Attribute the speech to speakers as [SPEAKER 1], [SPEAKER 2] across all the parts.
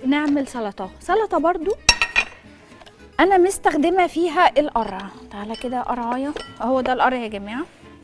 [SPEAKER 1] نعمل سلطه برضو انا مستخدمه فيها القرع. تعالى كده قرعايه، اهو ده القرع يا جماعه.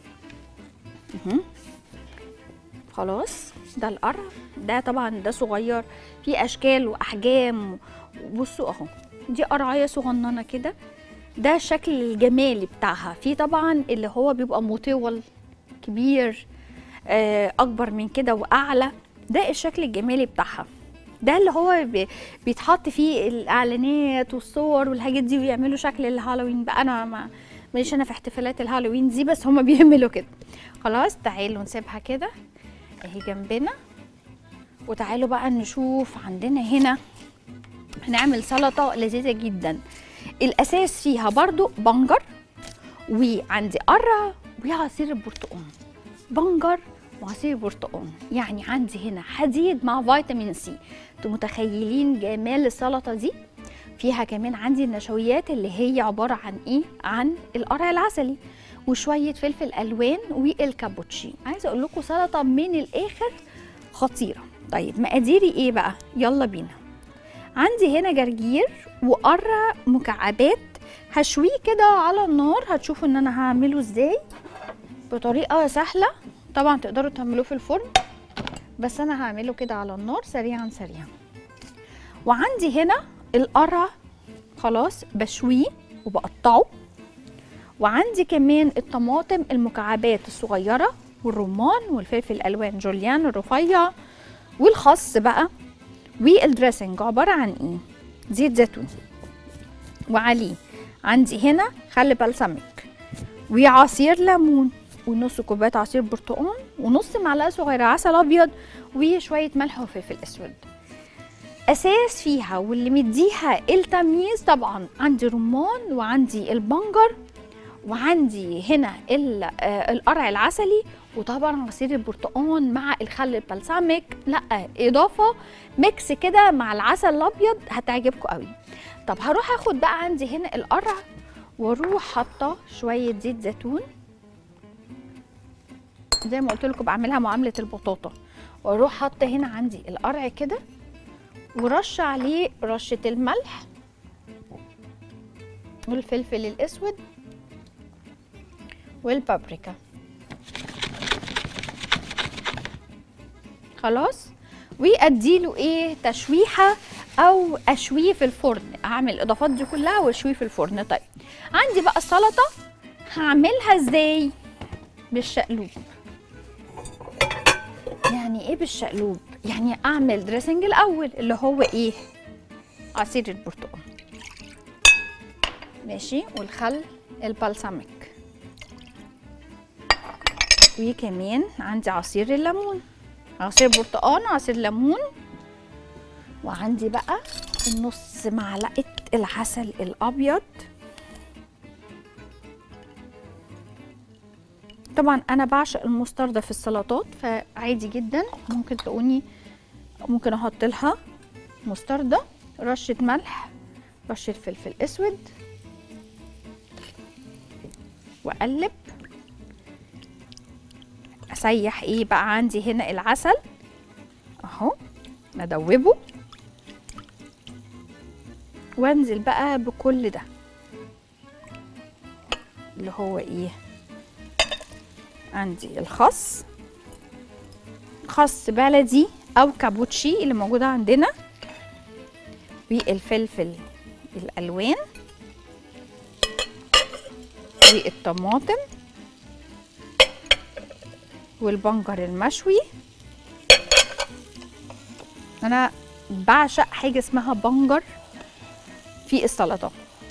[SPEAKER 1] خلاص ده القرع، ده طبعا ده صغير، في اشكال واحجام. بصوا اهو، دي قرعايه صغننه كده، ده الشكل الجمالي بتاعها. في طبعا اللي هو بيبقى مطول كبير، اكبر من كده واعلى، ده الشكل الجمالي بتاعها. ده اللي هو بيتحط فيه الاعلانات والصور والحاجات دي، ويعملوا شكل الهالوين بقى. انا ماليش انا في احتفالات الهالوين دي، بس هما بيعملوا كده. خلاص تعالوا نسيبها كده اهي جنبنا، وتعالوا بقى نشوف عندنا هنا هنعمل سلطه لذيذه جدا. الاساس فيها برضو بنجر، وعندي قرع وعصير البرتقال. بنجر وعصير برتقال، يعني عندي هنا حديد مع فيتامين سي. انتوا متخيلين جمال السلطه دي؟ فيها كمان عندي النشويات اللي هي عباره عن ايه؟ عن القرع العسلي وشويه فلفل الوان والكابوتشي. عايزه اقول لكم سلطه من الاخر خطيره. طيب مقاديري ايه بقى؟ يلا بينا. عندي هنا جرجير وقرع مكعبات، هشويه كده على النار. هتشوفوا ان انا هعمله ازاي بطريقه سهله. طبعا تقدروا تعملوه في الفرن، بس انا هعمله كده على النار سريعا سريعا. وعندي هنا القرع خلاص بشويه وبقطعه، وعندي كمان الطماطم المكعبات الصغيره والرمان والفلفل الالوان جوليان الرفيع والخس بقى. والدريسنج عباره عن ايه؟ زيت زيتون، وعليه عندي هنا خل بلسمك وعصير ليمون ونص كوبايه عصير برتقال ونص معلقه صغيره عسل ابيض وشويه ملح وفلفل اسود. اساس فيها واللي مديها التمييز طبعا عندي رمان وعندي البنجر وعندي هنا القرع العسلي، وطبعا عصير البرتقال مع الخل البلسمك. لا اضافه ميكس كده مع العسل الابيض هتعجبكم قوي. طب هروح اخد بقى عندي هنا القرع واروح حاطه شويه زيت زيتون زي ما قلت لكم، بعملها معامله البطاطا. واروح حاطه هنا عندي القرع كده ورش عليه رشه الملح والفلفل الاسود والبابريكا. خلاص، واديله ايه؟ تشويحه او اشويه في الفرن. اعمل الاضافات دي كلها واشويه في الفرن. طيب عندي بقى السلطه هعملها ازاي؟ بالشقلوب. يعني ايه بالشقلوب؟ يعني اعمل دريسنج الاول اللي هو ايه؟ عصير البرتقال ماشي، والخل البلسمك، وكمان عندي عصير الليمون، عصير برتقال عصير ليمون، وعندي بقى النص معلقه العسل الابيض. طبعا انا بعشق المستردة في السلطات، فعادي جدا ممكن تلاقوني ممكن احط لها مستردة، رشه ملح، رشه فلفل اسود، واقلب. اسيح ايه بقى؟ عندي هنا العسل اهو ادوبه، وانزل بقى بكل ده اللي هو ايه؟ عندي الخس، خس بلدي او كابوتشي اللي موجوده عندنا، والفلفل الالوان والطماطم والبنجر المشوي. انا بعشق حاجه اسمها بنجر في السلطه،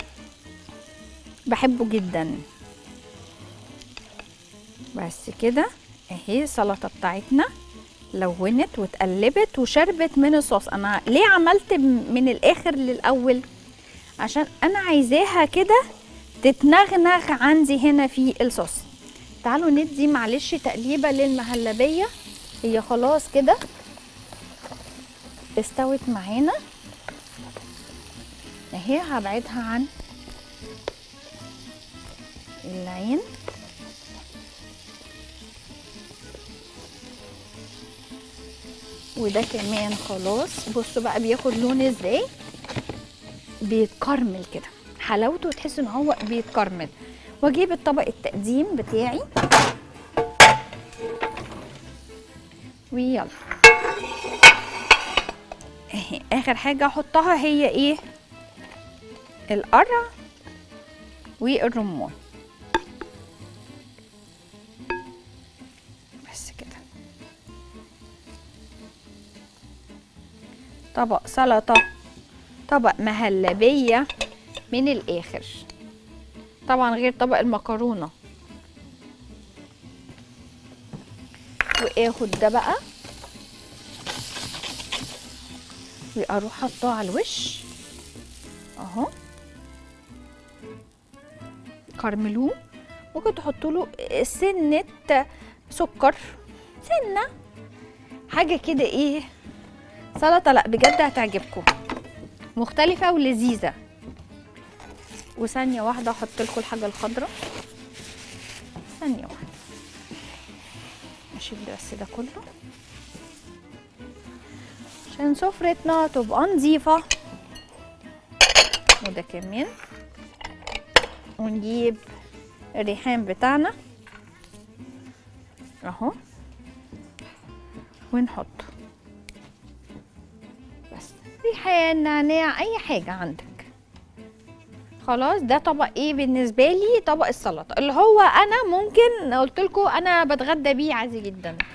[SPEAKER 1] بحبه جدا. بس كده اهي السلطه بتاعتنا لونت واتقلبت وشربت من الصوص. انا ليه عملت من الاخر للاول؟ عشان انا عايزاها كده تتنغنغ عندي هنا في الصوص. تعالوا ندي معلش تقليبه للمهلبيه. هي خلاص كده استوت معانا اهي. هبعدها عن العين وده كمان خلاص. بصوا بقى بياخد لون ازاي، بيتكرمل كده، حلاوته تحس ان هو بيتكرمل. واجيب الطبق التقديم بتاعي ويلا. اهي اخر حاجه احطها هي ايه؟ القرع والرمان. بس كده. طبق سلطه، طبق مهلبيه من الاخر، طبعا غير طبق المكرونه. واخد ده بقى واروح حطاه على الوش اهو. كرملوه، ممكن تحطوا له سنه سكر، سنه حاجه كده ايه، سلطه لا بجد هتعجبكم، مختلفه ولذيذه. وثانيه واحده احط لكم الحاجه الخضراء، ثانيه واحده اشيل بس ده كله عشان سفرتنا تبقى نظيفه. وده كمان. ونجيب الريحان بتاعنا اهو ونحطه، بس ريحان، نعناع، اي حاجه عندك. خلاص ده طبق ايه بالنسبه لي؟ طبق السلطه اللي هو انا ممكن قلت لكم انا بتغدى بيه عادي جدا.